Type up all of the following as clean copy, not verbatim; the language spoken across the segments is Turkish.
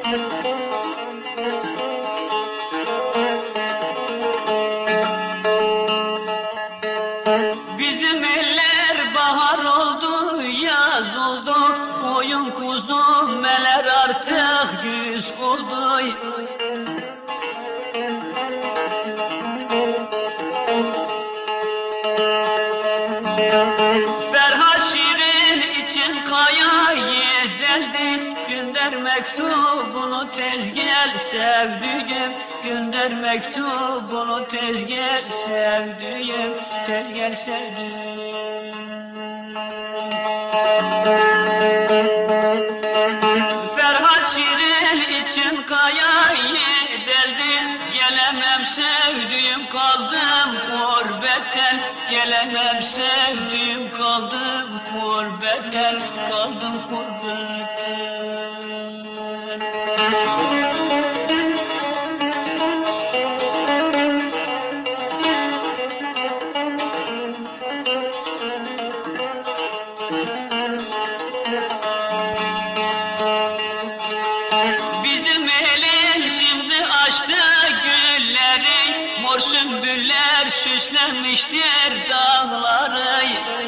Bizim eller bahar oldu, yaz oldu, koyun kuzu meler artık yüz oldu. Ferhat şiirin için kayayı deldi, gönder mektubunu tez gel sevdiğim, gönder mektubunu tez gel sevdiğim, tez gel sevdiğim. Ferhat şiirin için kayayı deldi, gelemem sevdiğim kaldım gurbetten, gelemem sevdiğim kaldım gurbetten, kaldım gurbetten. Bizim elin şimdi açtı gülleri, mor sümbüller süslenmiştir dağları.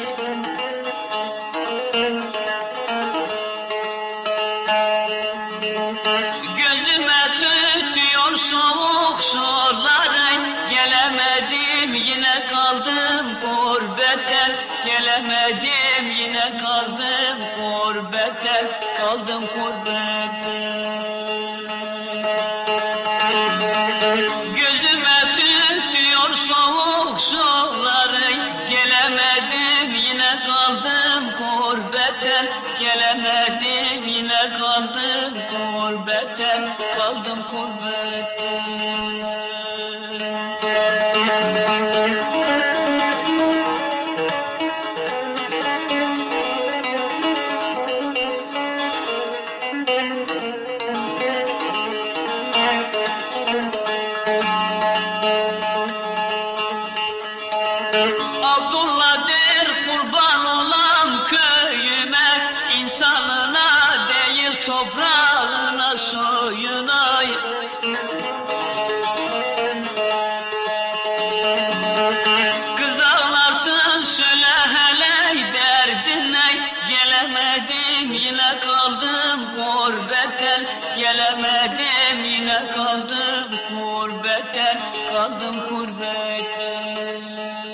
Gözüme tütüyor soğuk suları, gelemedim yine kaldım gurbetten, gelemedim yine kaldım gurbetten, kaldım gurbetten. Gözüme tütüyor soğuk suları, gelemedim yine kaldım gurbetten, gelemedim yine kaldım gurbetten, kaldım gurbetten. Abdullah der kurban olam köyüme, insanına değil toprağına suyuna. Kız ağlarsın söyle hele derdine, gelemedim yine kaldım gurbetten, gelemedim yine kaldım gurbetten, kaldım gurbetten.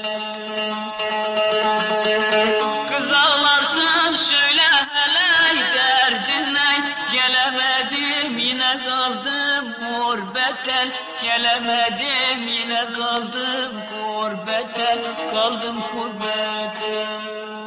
Kız ağlarsın söyle hele derdine, gelemedim yine kaldım gurbetten, gelemedim yine kaldım gurbetten, kaldım gurbetten.